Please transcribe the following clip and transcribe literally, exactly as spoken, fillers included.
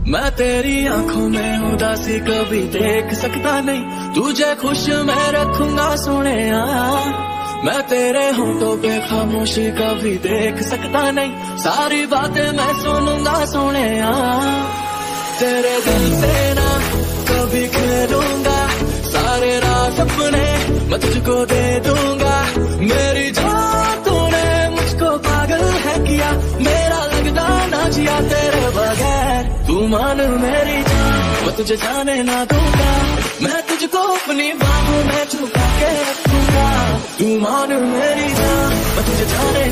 मैं तेरी आंखों में उदासी कभी देख सकता नहीं, तुझे खुश मैं रखूंगा सोने। मैं तेरे होंठों पे खामोशी कभी देख सकता नहीं, सारी बातें मैं सुनूंगा सोने। तेरे दिल से ना कभी खेलूंगा, सारे रात अपने मैं तुझको दे दूंगा। मेरी जान तूने मुझको पागल है किया, मेरा लगता ना जिया तेरे बगैर। तू मान मेरी जान, मैं तुझे जाने ना दूंगा, मैं तुझको अपनी बाहों में छुपा के रखूंगा। तू मान मेरी जान, मैं तुझे जाने